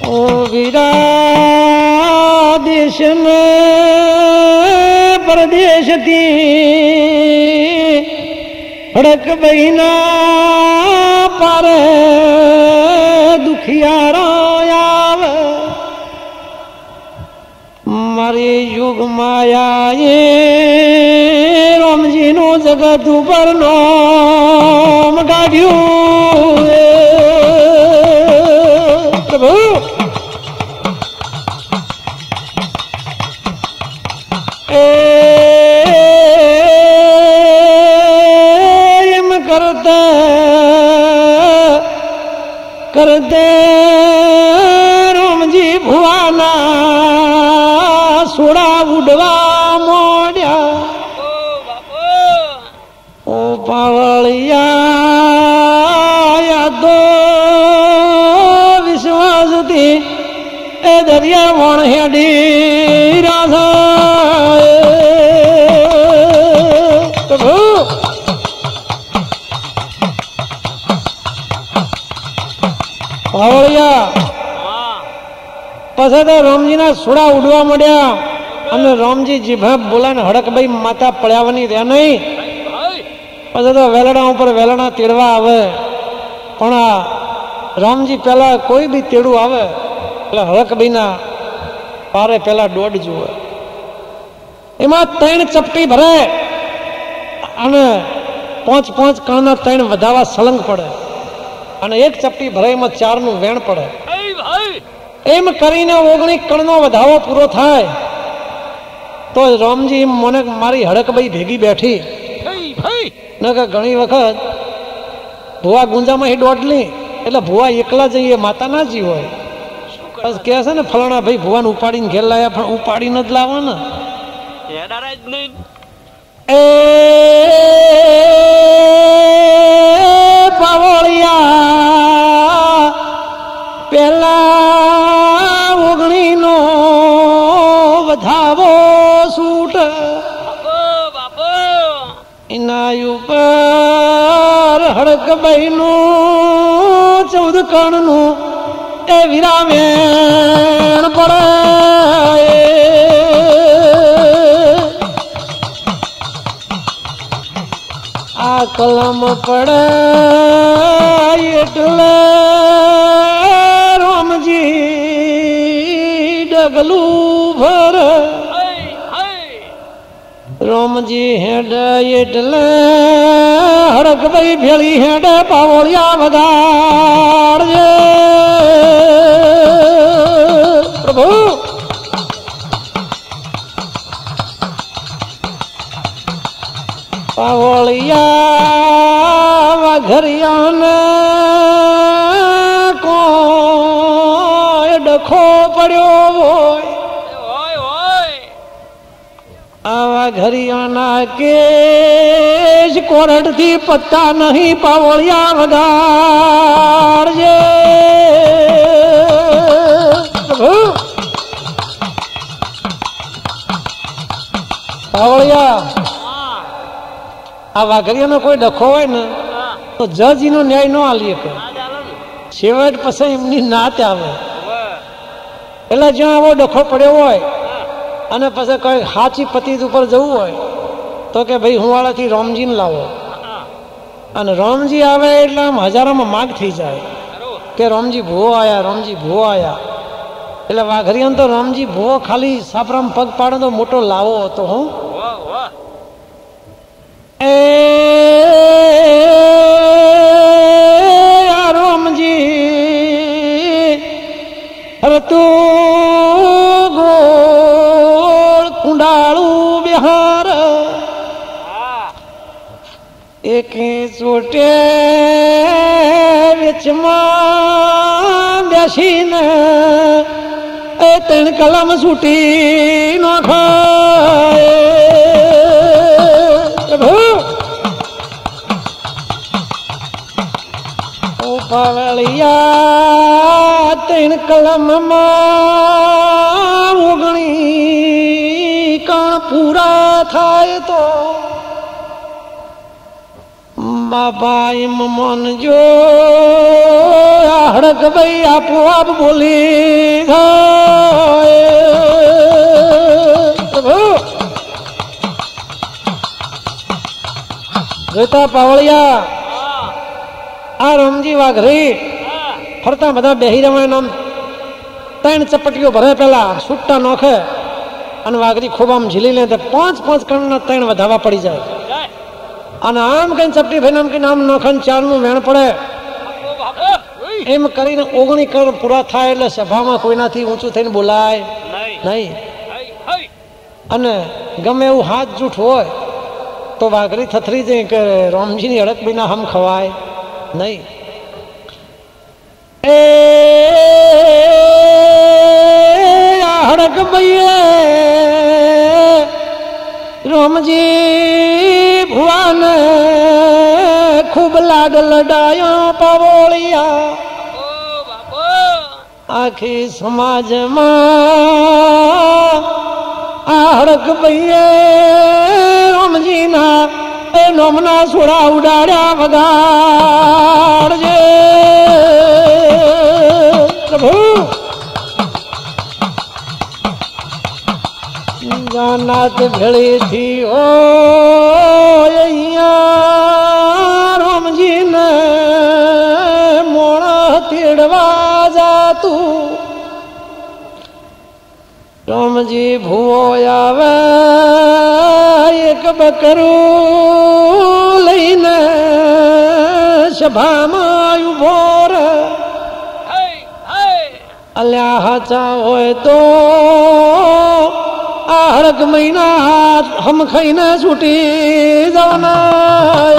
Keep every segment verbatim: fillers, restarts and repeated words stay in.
ओ वीरा देश में परदेश थी हड़क बहिना पर दुखियारो आव मारी युग माया ये राम जी नो जगत ऊपर नाम गाढ़्यू प्रभु एम करते करते राम जी भुआना सोड़ा उड़वा मोड़िया ओ पावलिया यादो विश्वास थी ए दरिया वण हेडी राधा प्रभु पावलिया पछे तो रामजी ना सोड़ा उड़वा मड्या અને રામજી જીભા બોલાને હડકભાઈ માતા પળ્યાવાની રહ્યા નહીં પછી તો વેલડા ઉપર વેલડા તેડવા આવે પણ આ રામજી પેલા કોઈ બી તેડું આવે એટલે હડકભાઈના પારે પેલા દોડ જુએ એમાં ત્રણ ચપટી ભરે અને પાંચ પાંચ કણના ત્રણ વધાવા સળંગ પડે અને એક ચપટી ભરે એમાં ચારનું વેણ પડે એમ કરીને ઓગણીસ કણનો વધાવો પૂરો થાય તો રામજી મને મારી હડકભાઈ ભેગી બેઠી ન કે ઘણી વખત ભુવા ગુંજામાં એ દોડલી એટલે ભુવા એકલા જઈએ માતા ના જી હોય કે છે ને ફલાણા ભાઈ ભુવાને ઉપાડીને ઘેર લાયા પણ ઉપાડીને જ લાવવા ને એ પાવળિયા પેલા ઓગણી નો વધાવો સૂટ એના ઉપર હડકભાઈ નું ચૌદ કણ નું એ વિરામેણ પડે આ કલમ પડે એટલે રામજી ડગલું ભર રામજી હેડ એટલે હડકભાઈ ભેળી હેડ પાવળિયા વધારજે પ્રભુ પાવળિયા વાઘરિયાને કોઈ ડખો પડ્યો હોય આવા ઘરિયાના કેશ કોરડ થી પત્તા નહીં પાવળિયા વધારજે પાવળિયા આ વાઘરિયાનો કોઈ ડખો હોય ને તો જજ એનો ન્યાય ન આલી શકે છેવટ પછી એમની નાત આવે એટલે જ્યાં આવો ડખો પડ્યો હોય અને પછી કઈ સાચી પતિત ઉપર જવું હોય તો કે ભાઈ હું વાળાથી રામજીને લાવો અને રામજી આવે એટલે આમ હજારોમાં માગ થઈ જાય કે રામજી ભૂવો આયા રામજી ભૂવો આયા એટલે વાઘરિયાને તો રામજી ભૂવો ખાલી સાપરામ પગ પાડે તો મોટો લાવો હતો હું એ રામજી હવે તું ગોળ કુંડાળું બિહાર એક ચોટે વેચમાં બેસીને એ ત્રણ કલમ છૂટી નો ખાય પાવળિયા ત્રણ કલમમાં ઓગણી કણ પૂરા થાય તો બાપા એમ મન જો હડક ભાઈ આપો આપ બોલી જોતા પાવળિયા આ રામજી વાઘરી ફરતા બધા બેહી રમાય નામ ત્રણ ચપટીઓ ભરે પેલા છૂટા નોખે અને વાઘરી ખૂબ આમ ઝીલી લે પાંચ પાંચ કણના ત્રણ વધાવા પડી જાય અને આમ કઈ ચપટી ભાઈ નામ કે નામ નોખન ચાર નું વેણ પડે એમ કરીને ઓગણી કરોડ પૂરા થાય એટલે સભામાં કોઈનાથી ઊંચું થઈને બોલાય નહીં અને ગમે એવું હાથ જૂઠ હોય તો વાઘરી થથરી જાય કે રામજીની હડક બીના હમ ખવાય નહીં. એ હડક ભાઈએ રામજી ભુવાને ખૂબ લાડ લડાયો પાવળિયા આખી સમાજમાં આ હડક ભાઈએ રામજીના એ નોમના સોડા ઉડાડ્યા વગાડજે પ્રભુ જાનાત ભેળી થી ઓ અહીંયા રામજીને મોણ તેડવા જાતું રામજી ભૂવો આવે એક બકરું લઈને સભામાં ઉભો રે અલ્યા હાચા હોય તો આ હડક મહિના હાથ હમ ખાઈને છૂટી જવાના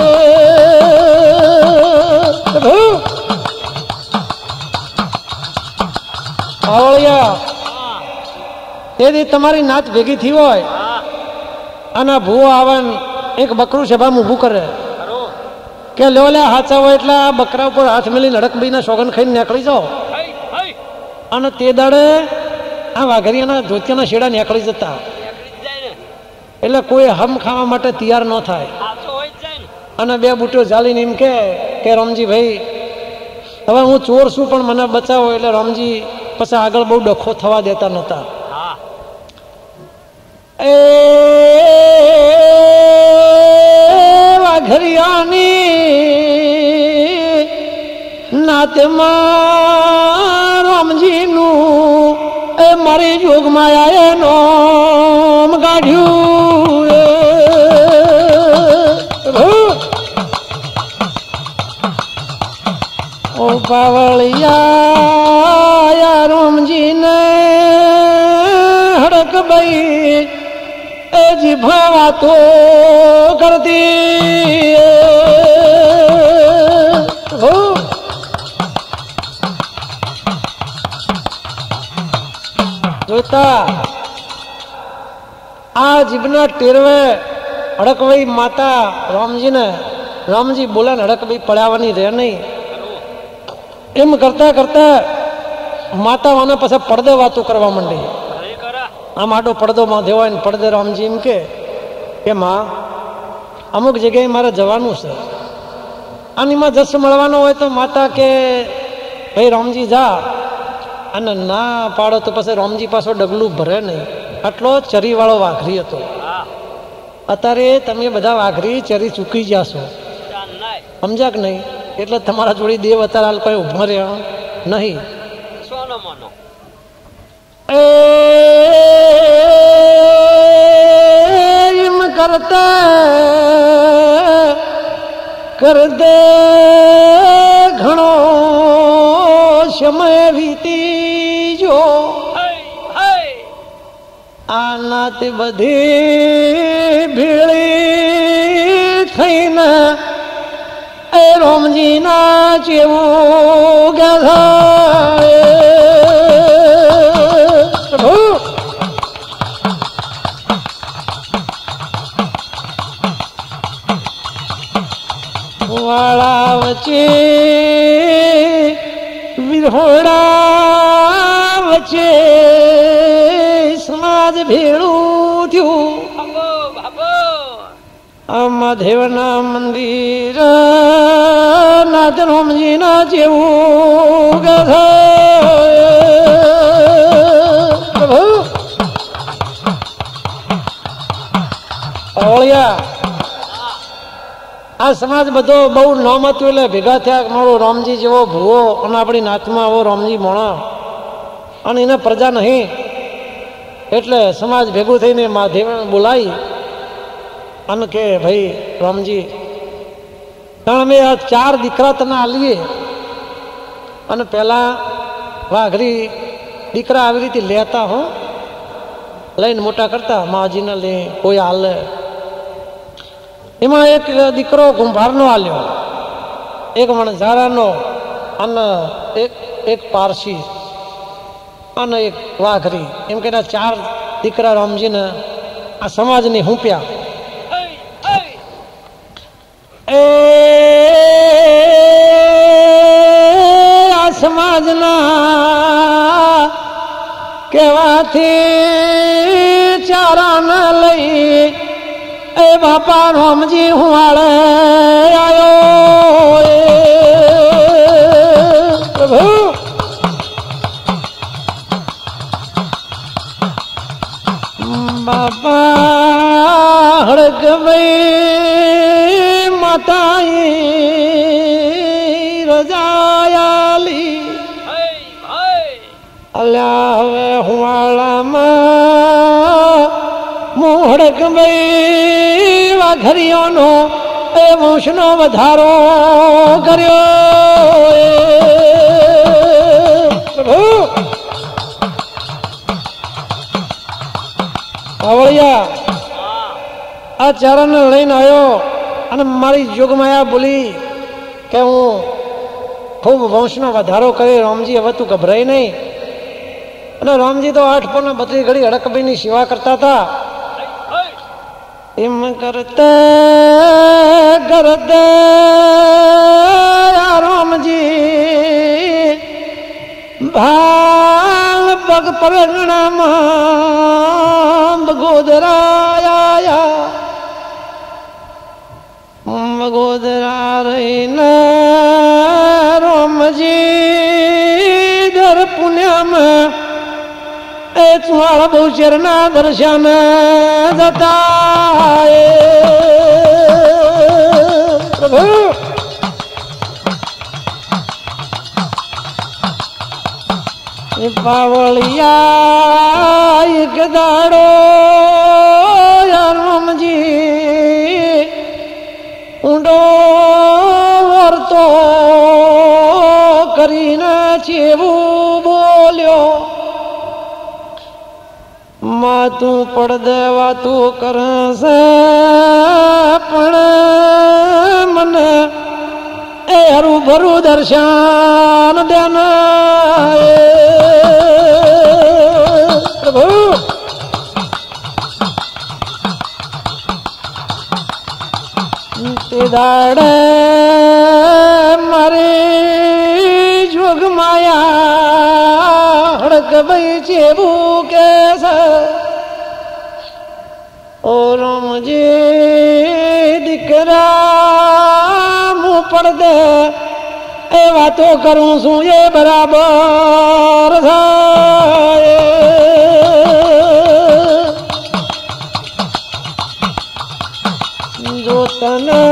પાવળિયા તેથી તમારી નાત ભેગી થઈ હોય અને ભૂવો આવે એક બકરું સભામાં ઊભું કરે કે લો લે હાચા હોય એટલે આ બકરા ઉપર હાથ મેલી હડકભાઈના સોગન ખાઈને નીકળી જાઓ અને તે દાડે આ વાઘરિયાના ધોતિયાના શેડા નીકળી જતા એટલે કોઈ હમ ખાવા માટે તૈયાર ન થાય અને બે બુટીઓ ઝાલીને એમ કે રામજી ભાઈ હવે હું ચોર છું પણ મને બચાવો એટલે રામજી પછી આગળ બહુ ડખો થવા દેતા નતા. એ વાઘરિયાની નાતમાં રામજીનું એ મારી જોગમાં આયે નોમ કાઢ્યું ઓ પાવળિયા રામજીને હડક ભાઈ એ જીભા વાતો કરતી જોતા આ જીભના ટેરવે હડકભાઈ માતા રામજીને રામજી બોલે ને હડકભાઈ પડાવવાની રહે નહીં એમ કરતા કરતા માતા વાના પાસે પડદે વાતો કરવા માંડી. આમ આડો પડદો બાંધ્યો હોય ને પડદે રામજી એમ કે માં અમુક જગ્યાએ મારે જવાનું છે આનીમાં જશ મળવાનો હોય તો માતા કે ભાઈ રામજી જા અને ના પાડો તો પછી રામજી પાછો ડગલું ભરે નહીં. આટલો ચરીવાળો વાઘરી હતો. અત્યારે તમે બધા વાઘરી ચરી ચૂકી જશો સમજ્યા કે નહીં એટલે તમારા જોડી દેવ અત્યારે હાલ કોઈ ઉભો રહ્યા નહીં. એમ કરતા કરદે ઘણો સમય વીતી જો આનાત બધી ભીળી થઈને એ રામજીના જેવું ગાધા વાળા વચ્ચે વિરહોડા વચ્ચે સમાજ ભેળું થયું મહાદેવના મંદિર નાથ રામજીના જેવું પ્રભુ ઓળિયા આ સમાજ બધો બહુ નામ હતું એટલે ભેગા થયા મારો રામજી જેવો ભૂવો અને આપણી નાથમાં આવો રામજી મોણો અને એને પ્રજા નહીં એટલે સમાજ ભેગું થઈને મહાદેવ બોલાવી અને કે ભાઈ રામજી કારણ અમે આ ચાર દીકરા તને આલીએ અને પેલા વાઘરી દીકરા આવી રીતે લેતા હો લઈને મોટા કરતા માજીને લે કોઈ હાલે એમાં એક દીકરો કુંભારનો આલ્યો એક વણઝારાનો અને એક એક પારસી અને એક વાઘરી એમ કે ચાર દીકરા રામજીને આ સમાજને હુંપ્યા એ આ સમાજના કહેવાથી ચારાને લઈ એ બાપા રામજી હું વાળે આવ્યો પ્રભુ બાપા હડક ભાઈ માતાઈ રજાયાલી અલ્યા હવે હું વાળામાં મોહડક ભાઈ વાઘરીઓનો એ વંશનો વધારો કર્યો પ્રભુ આવળિયા આ ચારાને લઈને આવ્યો અને મારી જોગમાયા બોલી કે હું ખૂબ વંશનો વધારો કરી રામજી હવે તું ગભરાય નહીં અને રામજી તો આઠ પર બત્રીસ ઘડી હડકભાઈની સેવા કરતા હતા એમ કરતા કરતા રામજી ભાલ પગ પરગણામાં બગોદરાયા બગોદરા રહીને રામજી દર પુણ્યમાં એ ચુવાળ બહુચરના દર્શન જતા પ્રભુ પાવળિયા એક દાડો રામજી ઊંડો વર્તો કરીને છેવું બોલ્યો માતું પડદે વાતું કરશે પણ મને એ હરું ભરું દર્શન દેન પ્રભુ તે દાડે મારી જોગ માયા હડક ભાઈ ચેવું કે ઓ રામજી દીકરા હું પડદે એ વાતો કરું છું એ બરાબર થાય જો તને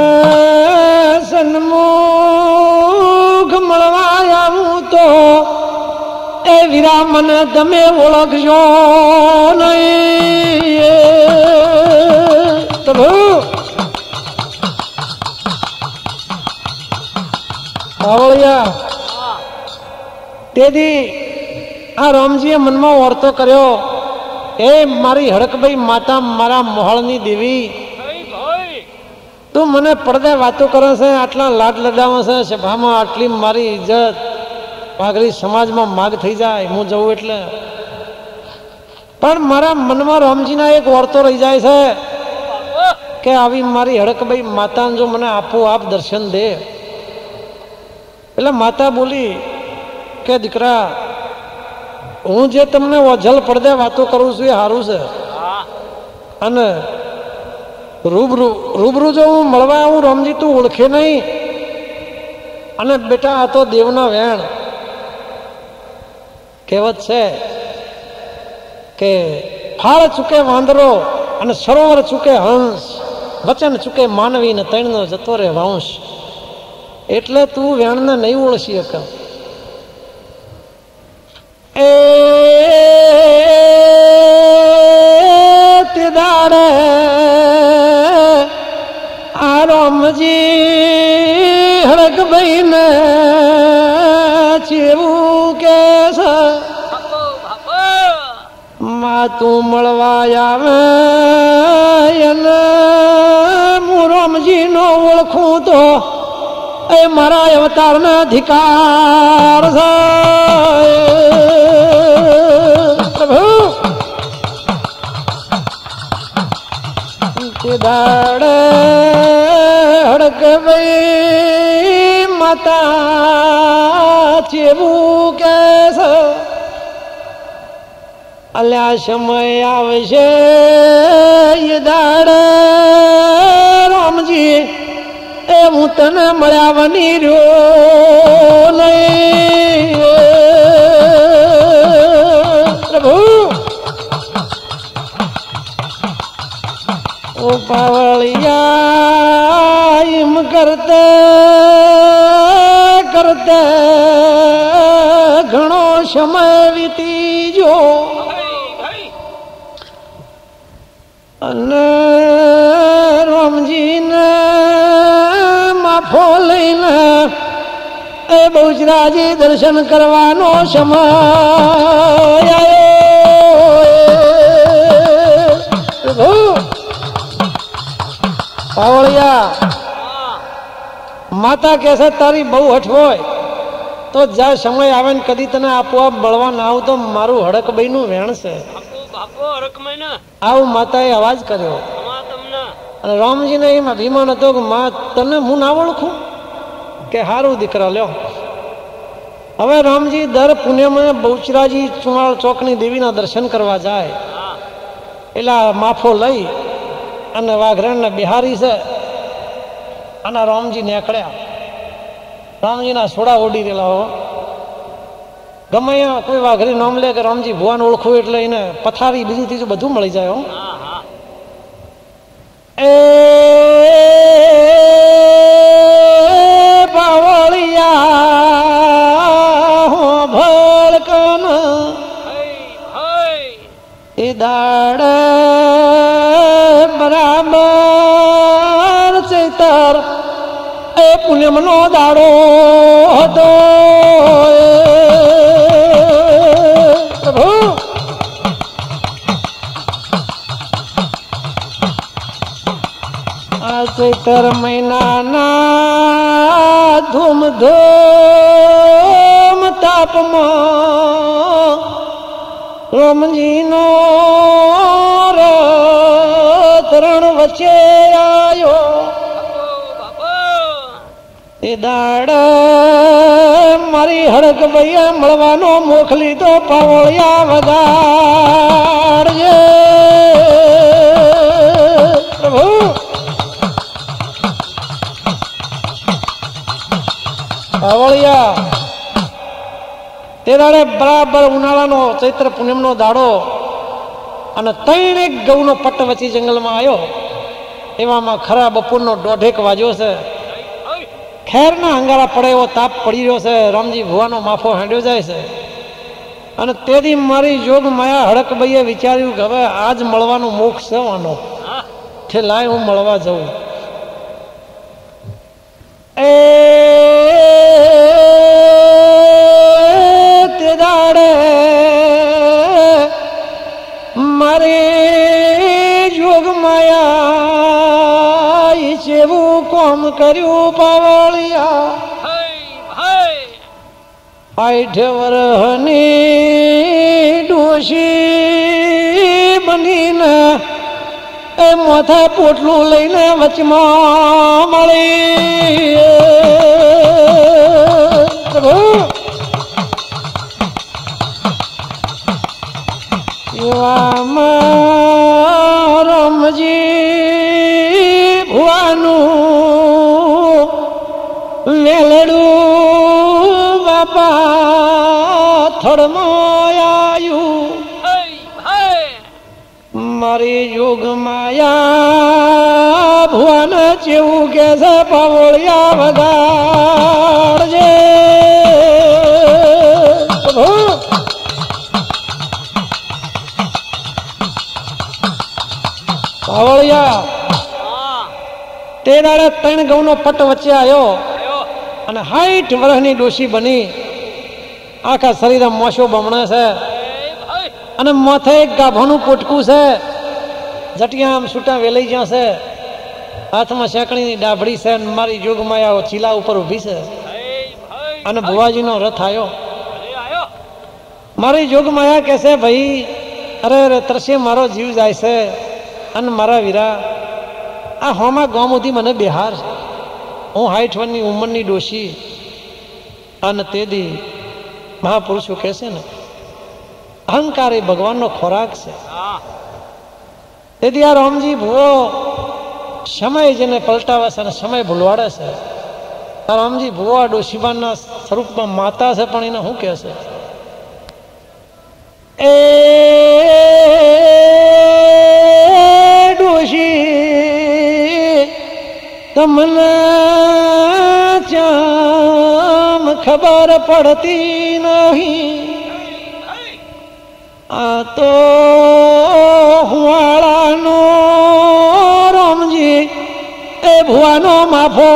સન્મુખ મળવા આવું તો એ વીરા મને તમે ઓળખજો નહીં પ્રભુ આવળિયા તેથી આ રામજીએ મનમાં વર્તો કર્યો એ મારી હડકભાઈ માતા મારા મોહળની દેવી તું મને પડદે વાતો કરે છે આટલા લાડ લડાવે છે સભામાં આટલી મારી ઇજ્જત પાઘરી સમાજમાં માગ થઈ જાય હું જઉં એટલે પણ મારા મનમાં રામજીના એક વર્તો રહી જાય છે કે આવી મારી હડકભાઈ માતાને જો મને આપોઆપ દર્શન દે એટલે માતા બોલી કે દીકરા હું જે તમને ઓઝલ પડદે વાતો કરું છું એ સારું છે અને રૂબરૂ રૂબરૂ જો હું મળવા આવું રામજી તું ઓળખે નહીં, અને બેટા આ તો દેવના વેણ. કહેવત છે કે ફાળ ચૂકે વાંદરો અને સરોવર ચૂકે હંસ, વચન ચૂકે માનવી ને તૈણનો જતો રે વંશ. એટલે તું વેણને નહીં ઓળખી શક. એ તે દાડે આ રામજી હડકભાઈ ને ચેવું કે છે માં તું મળવા આવે અને હું રામજી નો ઓળખું તો એ મારા અવતાર ને અધિકાર છે. પ્રભુ દાડે હડકભાઈ માતા ચેવું કે છે અલ્યા સમય આવશે એ દાડે રામજી એ હું તને મળ્યા વની રહ્યો નહીં. પ્રભુ ઓ પાવળિયા એમ કરતા કરતા ઘણો સમય વીતી જો અને રામજીને માફો લઈને એ બહુચરાજી દર્શન કરવાનો સમય આવ્યો. પાવળિયા માતા કે છે તારી બહુ હઠ હોય તો જ્યાં સમય આવે ને કદી તને આપોઆપ બળવા ના આવું તો મારું હડકભાઈ નું વેણ છે આવું માતાએ અવાજ કર્યો. અને રામજીને એમ અભિમાન હતો કે માં તને હું ના ઓળખું કે હારું દીકરા લ્યો. હવે રામજી દર પુણ્યમાં બહુચરાજી ચુમાળ ચોકની દેવીના દર્શન કરવા જાય એટલે માફો લઈ અને વાઘરણ ને બિહારી છે અને રામજી નીકળ્યા. રામજીના સોડા ઓડી રહેલા હો. ગમે કોઈ વાઘરી નામ લે કે રામજી ભુવાન ઓળખું એટલે એને પથારી બીજું ત્રીજું બધું મળી જાય. હો એ પાવળિયા હો ભળકન એ દાડે બરાબર ચૈતર એ પૂનમનો દાડો હતો. પ્રભુ આ ચૈતર મહિનાના ધૂમ ધૂમ તાપમાં રામજીનો તરણ વચ્ચે આવ્યો. એ દાડે મારી હડક ભાઈએ મળવાનો મોકલી તો પાવળિયા વગાડજે. પ્રભુ પાવળિયા તે દાડે બરાબર ઉનાળાનો ચૈત્ર પૂનમનો દાડો અને ત્રણ એક ઘઉંનો પટ્ટ વચ્ચે જંગલમાં આવ્યો. એવામાં ખરા બપોરનો દોઢેક વાગ્યો છે. ખેરના અંગારા પડે એવો તાપ પડી રહ્યો છે. રામજી ભુવાનો માફો હાંડ્યો જાય છે. અને તેથી મારી જોગ માયા હડકભાઈએ વિચાર્યું કે હવે આજ મળવાનું મોક્ષ છે આનો છે લાય હું મળવા જઉં. એ તે દાડે મારે જોગ માયા જેવું કોમ કર્યું પાવળિયા. આઠ વરહની ડોશી બનીને એ માથા પોટલું લઈને વચમાં મળી. એવામાં રામજી થડમાં આયું મારી યુગ માયા ભુવન ચેવું કે છે પાવળિયા વગાડજે પાવળિયા તે દાડે ત્રણ ઘઉં નો પટ વચ્ચે આવ્યો અને સાઠ વર્ષની ડોશી બની આખા શરીર મોશો બમણે છે અને માથે એક ગાભાનું પોટકું છે જટિયા આમ છૂટા વેલાઈ જ્યાં છે હાથમાં શેકણીની ડાભડી છે મારી જોગમાયા ચીલા ઉપર ઊભી છે અને ભુવાજીનો રથ આવ્યો મારી જોગમાયા કહેશે ભાઈ અરે અરે તરસે મારો જીવ જાય છે અને મારા વીરા આ હોમાં ગામ સુધી મને બિહાર હું સાઠ વર્ષની ઉંમરની ડોશી અને તે દી મહાપુરુષો કહેશે ને અહંકાર એ ભગવાનનો ખોરાક છે તેથી આ રામજી ભુવો સમય જેને પલટાવે છે અને સમય ભૂલવાડે છે આ રામજી ભુવો આ ડોશીબાના સ્વરૂપમાં માતા છે પણ એને શું કહે છે એ ડોશી તમને ચામ ખબર પડતી નહીં આ તો હુવાળાનો રામજી એ ભુવાનો માફો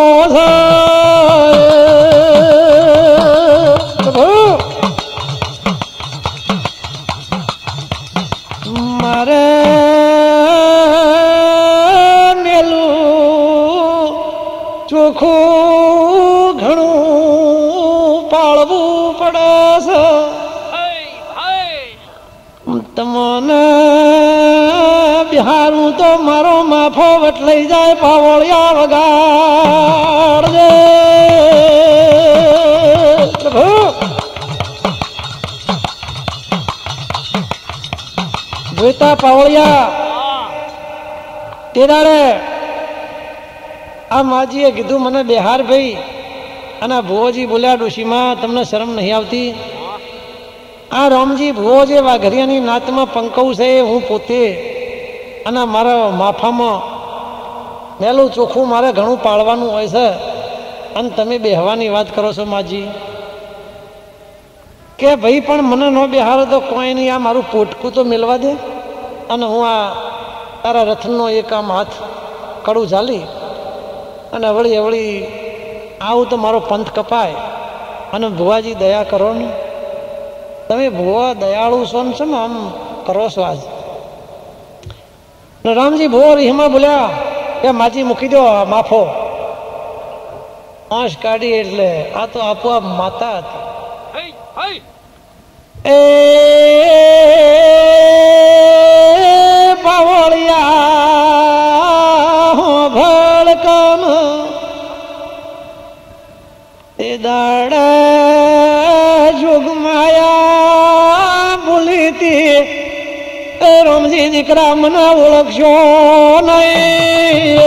મારે મેલું ચોખ્ખું ઘણું પાળવું પડે છે તમને બિહારું તો મારો માફો વટ લઈ જાય પાવળિયા વગાડજે જોઈતા પાવળિયા તે દાડે આ માજીએ કીધું મને બિહાર ભાઈ અને ભુવોજી બોલ્યા ડોશીમાં તમને શરમ નહીં આવતી આ રામજી ભુવો જે વાઘરિયાની નાતમાં પંકવ છે હું પોતે અને મારા માફામાં મેલું ચોખ્ખું મારે ઘણું પાળવાનું હોય છે અને તમે બેહવાની વાત કરો છો માજી કે ભાઈ પણ મને ન બેહારો તો કોઈ નહીં આ મારું પોટકું તો મેળવા દે અને હું આ તારા રથનો એક આમ હાથ કડું ચાલી અને અવળી અવળી આવું તો મારો પંથ કપાય અને ભુવાજી દયા કરો ને તમે ભુવા દયાળુ છો ને છે ને આમ કરો છો આજ રામજી ભુવો રીહમાં બોલ્યા કે માજી મૂકી દો માફો આંશ કાઢી એટલે આ તો આપોઆપ માતા હતી એ પાવળિયા ભળકમ એ દાડે જોગમાયા બોલીતી એ રામજી દીકરા મને ઓળખશો નહીં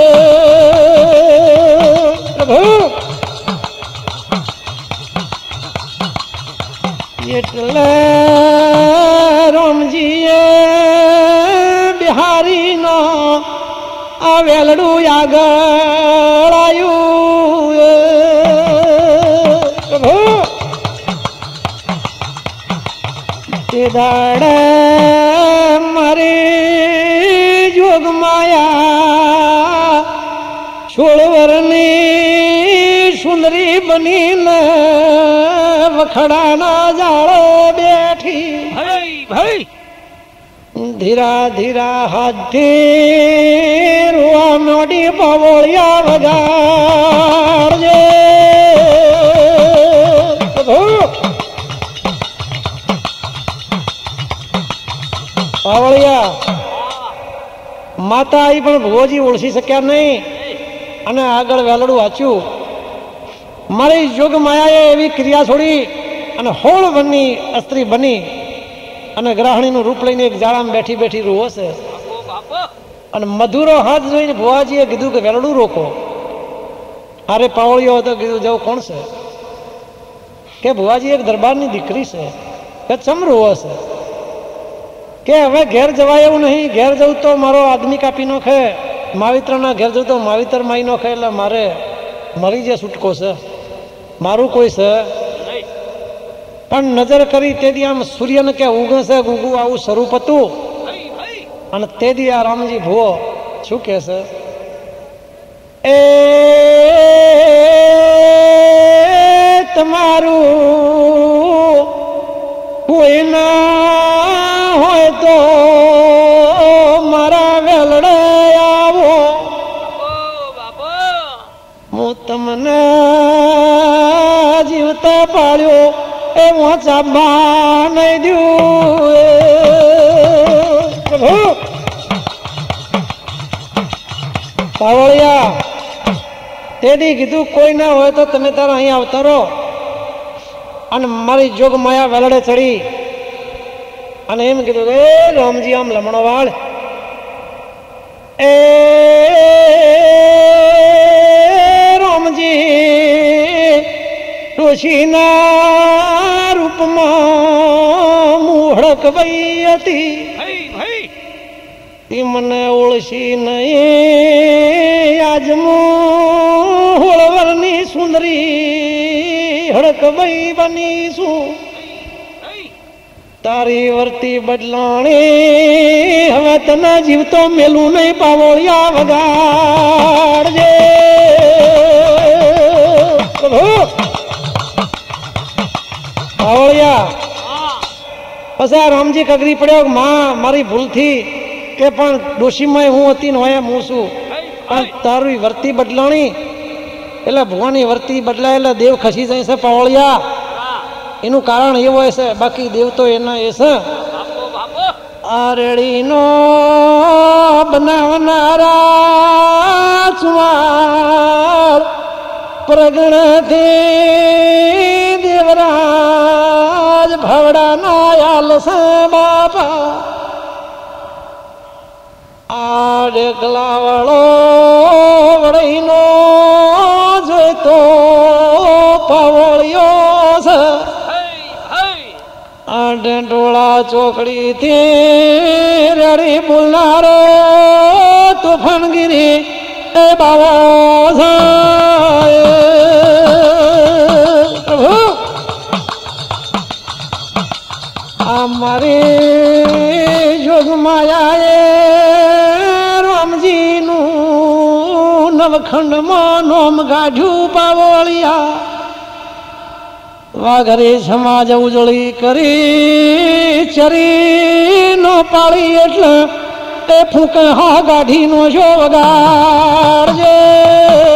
એટલે રામજીએ બિહારીનો આ વેલડું આગળ આવ્યું તે દાડે મારી જોગમાયા સોળ વરની સુંદરી બનીને વખડાના જાળે બેઠી ભાઈ ધીરા ધીરા હાથથી રૂવા મોડી પાવળિયા વગાડજે પાવળિયા માતા આવી પણ ભુવોજી ઓળખી શક્યા નહીં અને આગળ વેલડું વાંચ્યું મારી જોગ માયાએ એવી ક્રિયા છોડી અને હોળ વનની અસ્ત્રી બની અને ગ્રાહણીનું રૂપ લઈને એક જાળામાં બેઠી બેઠી રૂ હશે અને મધુરો હાથ જોઈને ભુવાજીએ કીધું કે વેલડું રોકો અરે પાવળિયો હતો કીધું જવું કોણ છે કે ભુવાજી એક દરબારની દીકરી છે કે ચમરું હશે કે હવે ઘેર જવાય એવું નહીં, ઘેર જવું તો મારો આદમી કાપી નોખે, માવિત્રના ઘેર જવું તો માવિત્ર માઈ નોખે, એટલે મારે મરી જે છૂટકો છે, મારું કોઈ છે. પણ નજર કરી તે દી આમ સૂર્યને કે ઉગશે ગુગુ આવું સ્વરૂપ હતું, અને તે દી આ રામજી ભુવો શું કે છે, એ તમારું કોઈ ના હોય તો મારા વેલડે આવો, હું તમને જીવતા પાડ્યો એ વાંચા બા નહીં દઉં. પાવળિયા તેડી કીધું કોઈ ના હોય તો તમે તારા અહીં આવતા રહો, અને મારી જોગ માયા વેલડે ચડી અને એમ કીધું એ રામજી આમ લમણો વાળ, એ રામજી ડોશીના રૂપમાં મુહળક વઈ હતી, તી મને ઓળશી નહીં, આજ હોળવરની સુંદરી હડકભાઈ બનીશું, તારી વર્તી બદલાણી હવે તને જીવતો મેલું નહીં, પાવળિયા વગાડજે. પાવળિયા પછી રામજી કગરી પડ્યો, માં મારી ભૂલથી કે પણ ડોશીમાં હું હતી ને હોય હું છું, પણ તારી વર્તી બદલાણી એટલે ભગવાનની વર્તી બદલાય એટલે દેવ ખસી જાય છે. પાવળિયા એનું કારણ એવું હોય છે, બાકી દેવ તો એના એ છે. આરેડીનો બનાવનારા ચુમાર પ્રગણથી દેવરાજ ભવડાના યાલ છે બાપા, આ ડેકલા વાળો વળીનો જોઈતો પાવળિયો છે, આ ડંડોળા ચોકડી થી રેડી બોલનારો તુફાનગીરી એ બાવો છે. પ્રભુ આ મારી જોગમાયા રામજીનું નવખંડમાં નોમ ગાઢ્યું પાવળિયા, વાઘરે સમાજ ઉજળી કરી ચરી નો પાળી એટલે એ ફૂંકે હા ગાઢી નો જો વગાડજે.